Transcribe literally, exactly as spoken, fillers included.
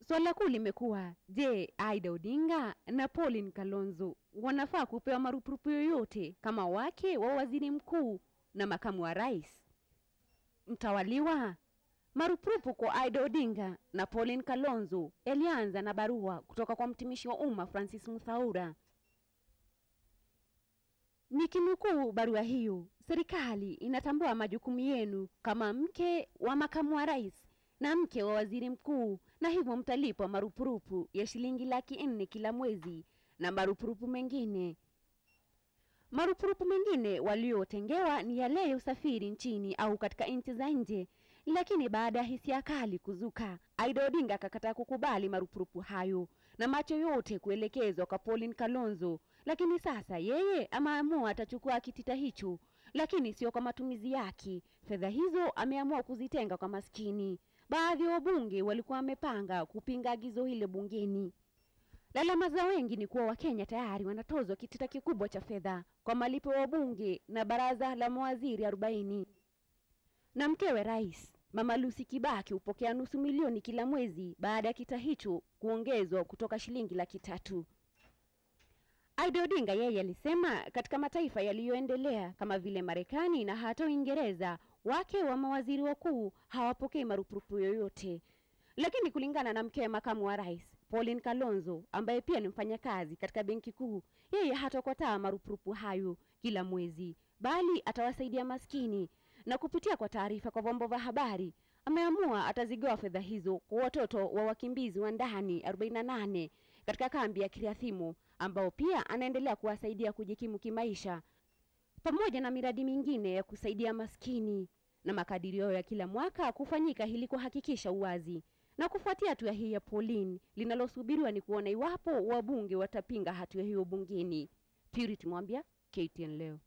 Swala kuu limekuwa, je, Aida Odinga na Pauline Kalonzo wanafaa kupewa marupurupu yoyote kama wake wa waziri mkuu na makamu wa rais? Mtawaliwa, marupurupu kwa Aida Odinga na Pauline Kalonzo elianza na barua kutoka kwa mtumishi wa umma Francis Muthaura. Nikinukuu barua hiyo, serikali inatambua majukumu yenu kama mke wa makamu wa rais na mke wa waziri mkuu, na hivyo mtalipwa marupurupu ya shillingi laki nne kila mwezi na marupurupu mengine. Marupurupu mengine waliotengewa ni yale ya usafiri nchini au katika nchi za nje, lakini baada ya hisia kali kuzuka, Aida Odinga akakataa kukubali marupurupu hayo na macho yote kuelekezwa kwa Pauline Kalonzo. Lakini sasa yeye ameamua atachukua kitita hicho, lakini sio kwa matumizi yake. Fedha hizo ameamua kuzitenga kwa maskini. Baadhi ya wabunge walikuwa wamepanga kupinga agizo hilo bungeni. Lalama za wengi ni kuwa Wakenya tayari wanatozwa kitita kikubwa cha fedha kwa malipo ya wabunge na baraza la mawaziri arobaini. Na mkewe rais, Mama Lucy Kibaki, hupokea nusu milioni kila mwezi baada ya kitita hicho kuongezwa kutoka shilingi laki tatu. Aida Odinga yeye alisema katika mataifa yaliyoendelea kama vile Marekani na hata Uingereza, wake wa mawaziri wakuu hawapokei marupurupu yoyote. Lakini kulingana na mke makamu wa rais Pauline Kalonzo, ambaye pia ni mfanyakazi katika benki kuu, yeye hatakotaa marupurupu hayo kila mwezi, bali atawasaidia maskini. Na kupitia kwa taarifa kwa vyombo vya habari, ameamua atazigawa fedha hizo kwa watoto wa wakimbizi wa ndani arobaini na nane katika kambi ya Kiriathimo, ambao pia anaendelea kuwasaidia kujikimu kimaisha, pamoja na miradi mingine ya kusaidia maskini. Na makadirio ya kila mwaka kufanyika ili kuhakikisha uwazi. Na kufuatia hatua hii ya Pauline, linalosubiriwa ni kuona iwapo wabunge watapinga hatua hiyo bungeni. Purity Mwambia, K T N leo.